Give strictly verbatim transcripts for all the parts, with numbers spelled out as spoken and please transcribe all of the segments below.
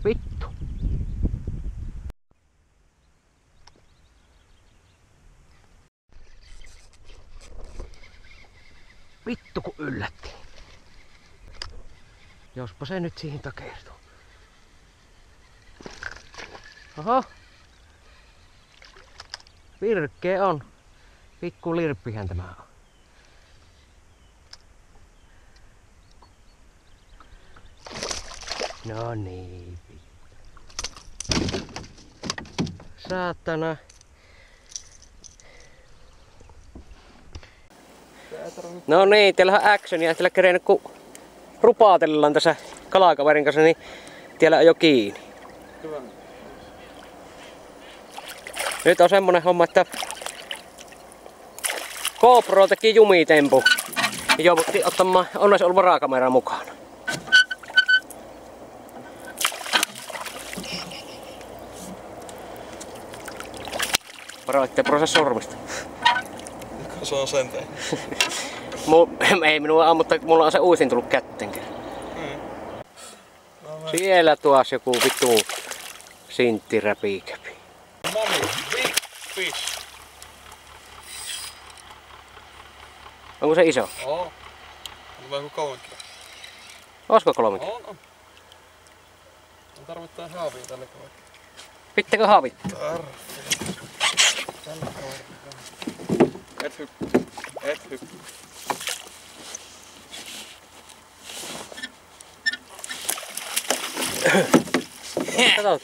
Vittu. Vittu kun yllätti. Jospa se nyt siihen takertuu. Oho. Virkkee on. Pikku lirppihän tämä on. No niin. Saatana. No niin, teillä on actionia. Teillä kerennyt kun rupaatellaan tässä kalakaverin kanssa, niin teillä on jo kiinni. Hyvä. Nyt on semmonen homma, että GoPro teki jumitempu. Ja jouduttiin ottamaan onneksi ollut varakamera mukaan. Varo ettei purose sormista. Se on sen tein. Ei minua on, mutta mulla on se uusin tullut kättenkin. Mm. No, siellä tuos joku vittu sintti räpiikäpi. Mommy, big fish. Onko se iso? Oo. On vähän kuin kolme kiloa. Olisiko kolme kiloa? On, on. On tarvittaa haavia tälle kohdalla. Pittekö haavittaa? Tarvittaa. Tälle kohdalla. Et hyppy. Et hyppy. Kato.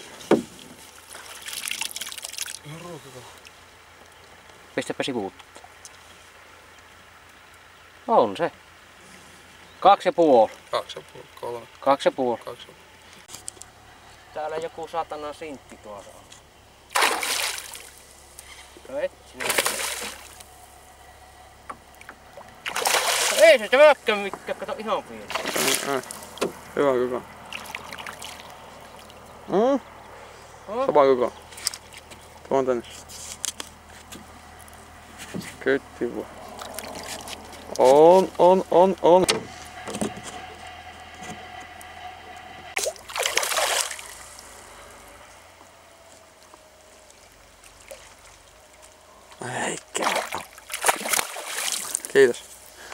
Ihan ruukiko. Pistäpä sivuutta. On se. Kaksi ja puoli. Kaksi ja puoli, kolme. Kaksi ja puoli. Kaksi ja puoli. Täällä joku satana sintti tuossa on. No et sinä. Ei se tämäkään mikään, kato ihan pieni. Äh. Hyvä koko. Mm. Oh. Sama koko. Tuon tänne. Kytti vaan. On, on, on, on. Eikä. Kiitos.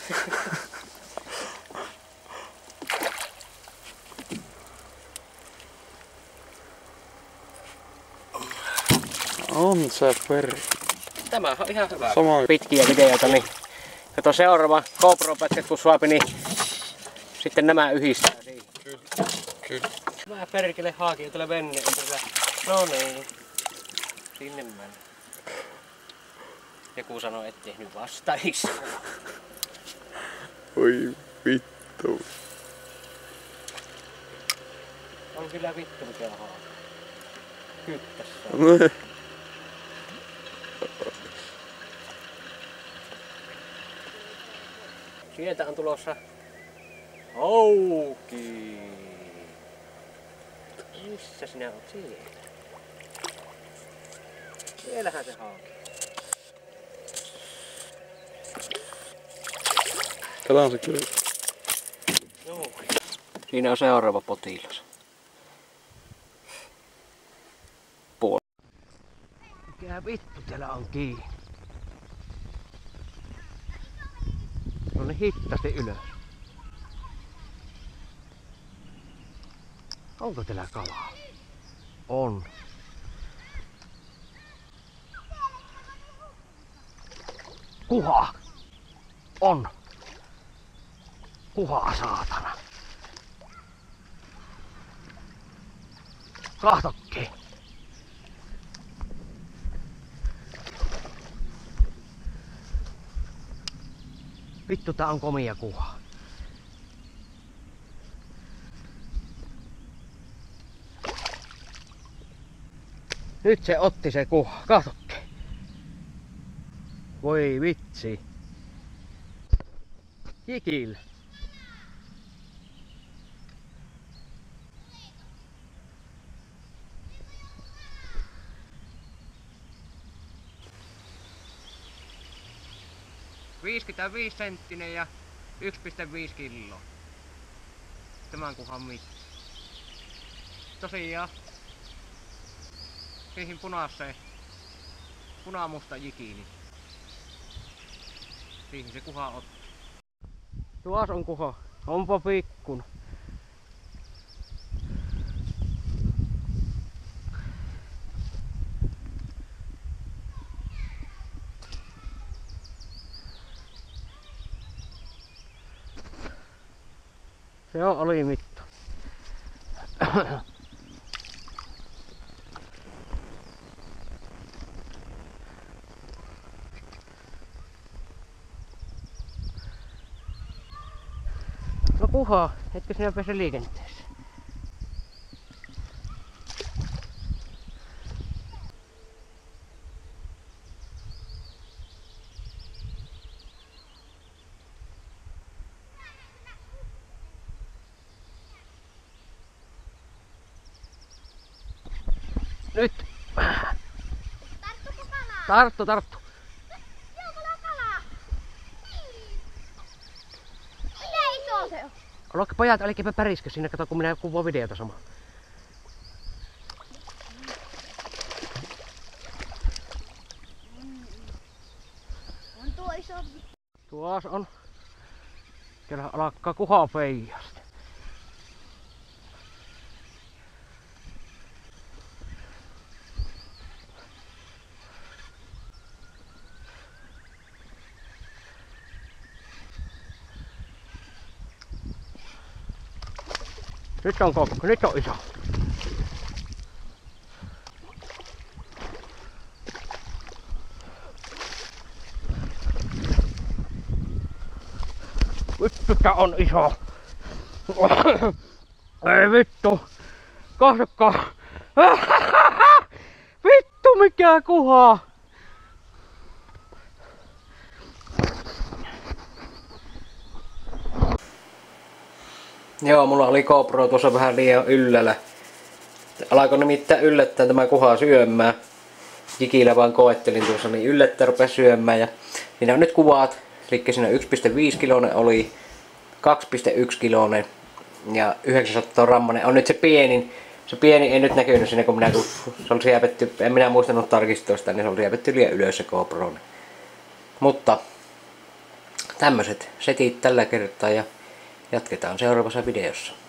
On se peri. Tämä on ihan hyvä. Sama. Pitkiä videoita, niin kato seuraava GoPro-pätkät kun suopi, niin sitten nämä yhdistää siihen. Kyllä. Kyllä. Mä perkele haakin tällä venne ympärillä. No niin. Sinne mennä. Joku sanoi, ettei nyt vastaisi. Oi vittu. On kyllä vittu mikä haaki. Kyttässä. No. Sieltä on tulossa hauki. Missä sinä oot siellä? Siellähän se hauki. Täällä on se kyllä. Joo. Siinä on seuraava potilas. Puol. Mikä vittu täällä on kiinni? No niin hittasti ylös. Onko täällä kalaa? On. Kuha! On! Kuhaa saatana! Kahtokki! Vittu tää on komia kuha. Nyt se otti se kuha. Kahtokki! Voi vitsi! Jikil! viisikymmentäviisi senttinen ja yksi pilkku viisi kiloa. Tämän kuhan mitta. tosiaan siihen punaiseen, punamusta jikiini. Siihen se kuha otti. Tuossa on kuha. Onpa pikkun. Se on alimitta. No kuhaa, etkö sinä pääse liikenteeseen? Nyt! Tarttuko kalaa? Tarttu, tarttu! Joo, mulla on kalaa! Miten iso se on? Aloikka pojat, älkääpä päriskö sinne, kato kun minä kuvaan videota samalla. On tuo iso. Tuossa on. Siellä alkaa kuhaa feijasta. Nyt on kokko, nyt on iso. Vittu, tää on iso. Ei vittu. Katsokkaa. Vittu, mikä kuha. Joo, mulla oli GoPro tuossa vähän liian yllällä. Alkoi nimittäin yllättää tämä kuha syömään. Jikillä vaan koettelin tuossa, niin yllättä rupesi syömään. Ja siinä on nyt kuvat. Eli siinä yksi pilkku viisi kiloinen oli, kaksi pilkku yksi kiloinen ja yhdeksänsataa grammanen on nyt se pienin. Se pieni ei nyt näkynyt siinä, kun minä kun se oli siepetty, en minä muistanut tarkistaa sitä, niin se oli siepetty liian ylös se GoPro. Mutta tämmöset setit tällä kertaa ja jatketaan seuraavassa videossa.